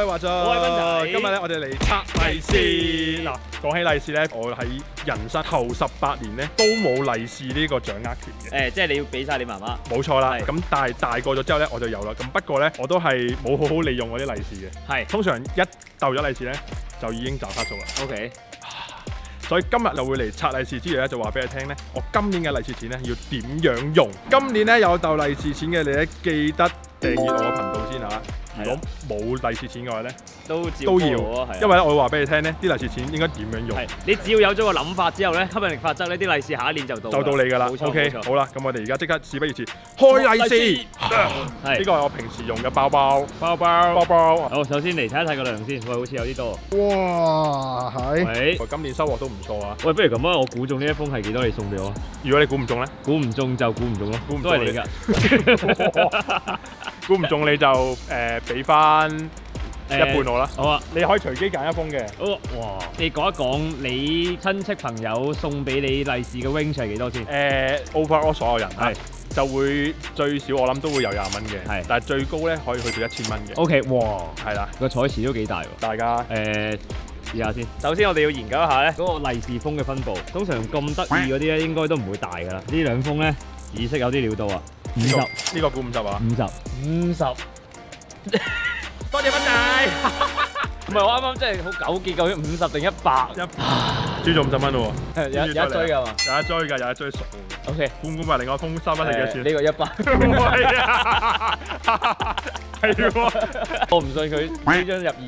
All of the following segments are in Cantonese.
係華俊， 我係斌仔。 今日咧，我哋嚟拆利是。嗱，講起利是咧，我喺人生頭18年咧都冇利是呢個掌握權嘅。 即係你要俾晒你媽媽。 冇錯啦。 係咁但係大個咗之後咧，我就有啦。咁不過咧，我都係冇好好利用我啲利是嘅。 係。 通常一逗咗利是咧，就已經找卡數啦。 OK。 所以今日就會嚟拆利是之餘咧，就話俾你聽咧，我今年嘅利是錢咧要點樣用。今年咧有逗利是錢嘅你咧，記得訂閱我嘅頻道先嚇。如果冇利是錢嘅話咧，都要，因為咧我會話俾你聽咧，啲利是錢應該點樣用。 你只要有咗個諗法之後咧，吸引力法則呢啲利是下一年就到你㗎啦。OK， 好啦，咁我哋而家即刻事不宜遲，開利是。呢個係我平時用嘅包包。 好，首先嚟睇一睇個量先，喂，好似有啲多。 哇，係。 喂， 今年收穫都唔錯啊。 喂，不如咁啊，我估中呢一封係幾多？你送俾我。如果你估唔中咧， 估唔中就估唔中咯，都係你㗎。 估唔中你就俾翻一半我啦。 好啊， 你可以隨機揀一封嘅。 哇！你講一講你親戚朋友送俾你利是嘅 range 係幾多先 ？overall 所有人係就會最少我諗都會有20蚊嘅，係，但係最高咧可以去到1000蚊嘅。 OK， 哇！係啦，個彩池都幾大喎。 大家試下先。首先我哋要研究一下咧嗰個利是封嘅分佈。通常咁得意嗰啲咧，應該都唔會大㗎啦。呢兩封咧，紫色有啲料到啊。50， 呢個估50啊 ？50。多謝斌仔。唔係我啱啱真係好糾結，究竟50定100？ 輸咗50蚊咯喎。 有一追㗎嘛？ 有一追㗎，有一追熟喎。 OK。 估唔估埋另外封3蚊係幾多錢？ 呢個100。 唔係啊。係喎。 我唔信佢呢張入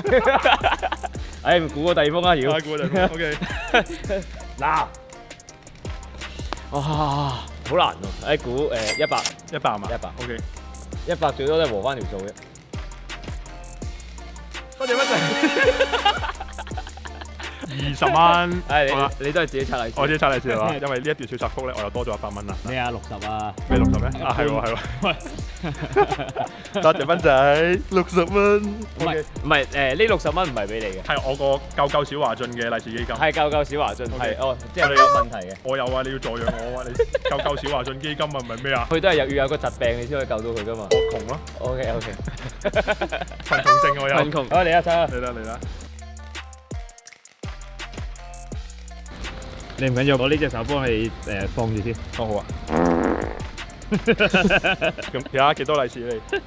200。估個第二封啦，如果。 估第二封。OK。 嗱。哇！好難喎，估100 係嘛？100 OK。 100最多都係和翻條數嘅。 多謝乜20蚊。 你都係自己拆利是。 我自己拆利是係嘛？因為呢一段小插曲咧，我又多咗100蚊啦。 咩啊？60啊？ 咩60咩？啊係喎。多謝斌仔，60蚊。 唔係呢60蚊唔係俾你嘅， 係我個救小華俊嘅利是基金。 係救小華俊，係即係你有問題嘅。 我有啊，你要助養我啊，你救小華俊基金啊，唔係咩啊？ 佢都係要有個疾病你先可以救到佢噶嘛。 我窮咯。 OK。 貧窮症我有。 貧窮。好，嚟啦，走啦。 嚟啦。 你唔緊要，我呢隻手幫你放住先。 好啊。咁而家幾多利是你？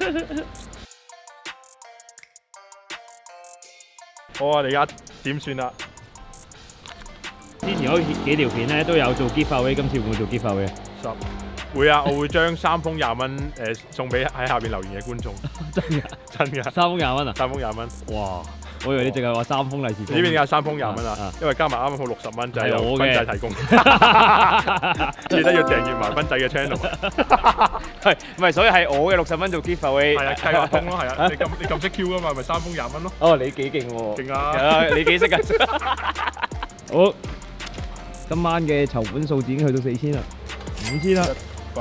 好啊，你而家點算啦？ 之前嗰幾條片咧都有做 giveaway， 今次會唔會做 giveaway？ 會啊，我會將3封20蚊送俾喺下邊留言嘅觀眾。 真㗎？3封20蚊啊？3封20蚊。哇！我以為你淨係話3封利是封。 呢邊有3封20蚊啊，因為加埋啱啱好60蚊，就係由斌仔提供。記得要訂閱埋斌仔嘅 channel。 係，唔係所以係我嘅60蚊做 giveaway。 係啊，計劃通咯，係啊，你咁識 Q 㗎嘛，咪3封20蚊咯。 哦，你幾勁喎！ 勁啊！ 你幾識㗎？好，今晚嘅籌款數字已經去到4000啦，5000啦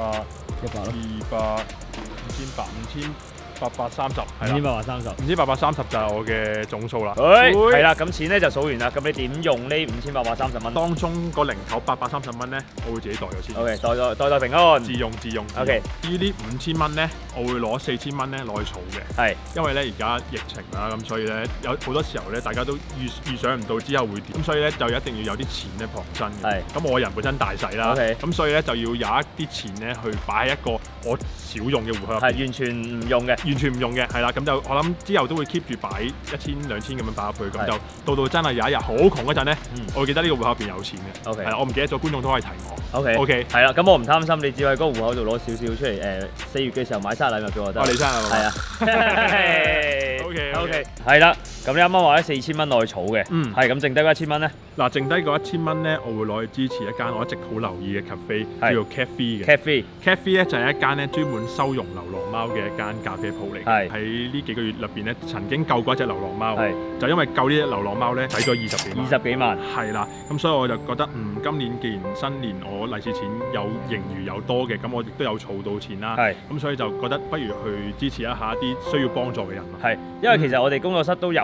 ，100、200、5830，係啦，5830就係我嘅總數啦。 係啦，咁錢咧就數完啦。咁你點用呢5830蚊？ 當中個零頭830蚊咧，我會自己袋咗先。 OK， 袋平安， 自用。OK， 至於呢5000蚊咧，我會攞4000蚊咧攞去儲嘅。係，因為咧而家疫情啦，咁所以咧有好多時候咧，大家都預想唔到之後會點，咁所以咧就一定要有啲錢咧傍身嘅。係，咁我人本身大使啦，咁所以咧就要有一啲錢咧去擺喺一個我少用嘅戶口入邊。係，完全唔用嘅，係啦，咁就我諗之後都會 keep 住擺1000、2000咁樣擺入去，咁就到真係有一日好窮嗰陣咧，我會記得呢個戶口入邊有錢嘅。OK，係啦，我唔記得咗，觀眾都可以提我。OK，係啦，咁我唔貪心，你只係喺嗰個戶口度攞少少出嚟，4月嘅時候買生日禮物俾我得。你生日係啊。OK，係啦，咁你啱啱話咧4000蚊攞去儲嘅，係咁剩低嗰1000蚊咧？嗱，剩低嗰1000蚊咧，我會攞去支持一間我一直好留意嘅 cafe， 叫做 Cafe 嘅。Cafe 咧就係一間咧專門收容流浪貓嘅一間咖啡鋪嚟。喺呢幾個月入邊咧，曾經救過一隻流浪貓，就因為救呢隻流浪貓咧，使咗20幾萬。係啦，咁所以我就覺得，今年既然新年我利是錢有盈餘有多嘅，咁我亦都有儲到錢啦。咁所以就覺得不如去支持一下一啲需要幫助嘅人咯。係，因為其實我哋工作室都有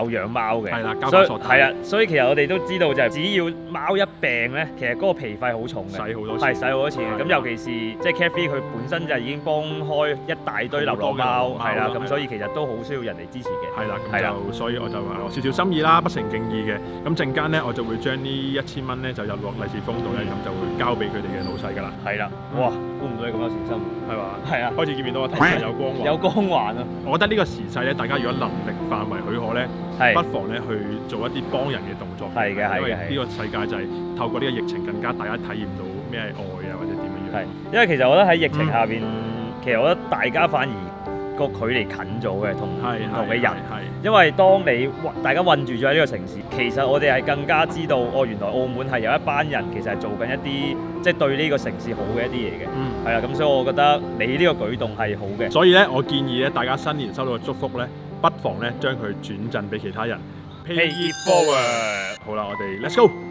養貓嘅， 係啦，交翻索係啊，所以其實我哋都知道就係只要貓一病咧，其實嗰個皮費好重嘅， 使好多錢， 係使好多錢嘅。咁尤其是即係 Carefree 佢本身就已經幫開一大堆流浪貓，係啦，咁所以其實都好需要人哋支持嘅。 係啦，咁就所以我就話我少少心意啦，不成敬意嘅。咁陣間咧我就會將呢1000蚊咧就入落利是封度咧，咁就會交俾佢哋嘅老細㗎啦。 係啦，哇！估唔到你咁有誠心， 係嘛？ 係啊， 開始見唔到我頭上有光環， 有光環啊！ 我覺得呢個時勢咧，大家如果能力範圍許可咧，不妨咧去做一啲幫人嘅動作。 係嘅，係嘅， 因為呢個世界就係透過呢個疫情更加大家體驗到咩係愛啊，或者點樣樣。 係，因為其實我覺得喺疫情下邊，其實我覺得大家反而個距離近咗嘅，同嘅人。因為當你大家困住咗喺呢個城市，其實我哋係更加知道，哦，原來澳門係有一班人其實係做緊一啲即係對呢個城市好嘅一啲嘢嘅。係啦，咁所以我覺得你呢個舉動係好嘅。 所以咧，我建議咧，大家新年收到嘅祝福咧，不妨咧將佢轉贈俾其他人。Pay it forward。好啦，我哋 Let's go。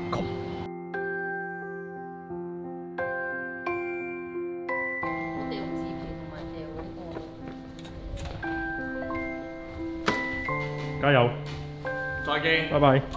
加油！ 再見！ 拜拜！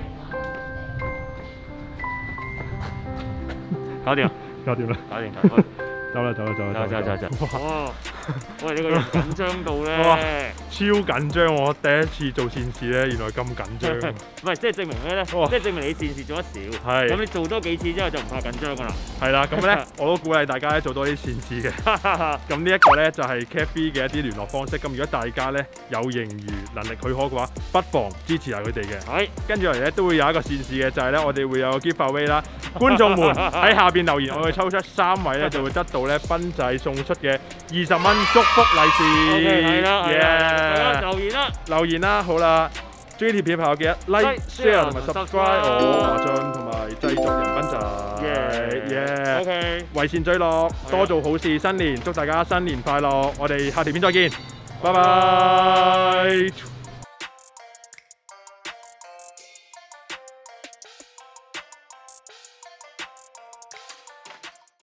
搞掂！ 搞掂啦！ 搞掂！ 走啦！ 哇！喂，呢個人緊張到咧， 超緊張！我第一次做善事咧，原來咁緊張。 唔係，即係證明咩咧？即係證明你善事做得少。係。咁你做多幾次之後就唔怕緊張㗎啦。係啦，咁咧我都鼓勵大家咧做多啲善事嘅。咁呢一個咧就係 Carefree 嘅一啲聯絡方式。咁如果大家咧有盈餘能力許可嘅話，不妨支持下佢哋嘅。係。跟住嚟咧都會有一個善事嘅，就係咧我哋會有個 giveaway 啦。觀眾們喺下邊留言，我會抽出3位咧就會得到咧賓仔送出嘅20蚊祝福利是。係啦，留言啦，好啦，中意條片嘅朋友記得 like、share 同埋 subscribe 我華俊同埋製作人賓仔。OK， 為善最樂，多做好事，新年祝大家新年快樂，我哋下條片再見，拜拜。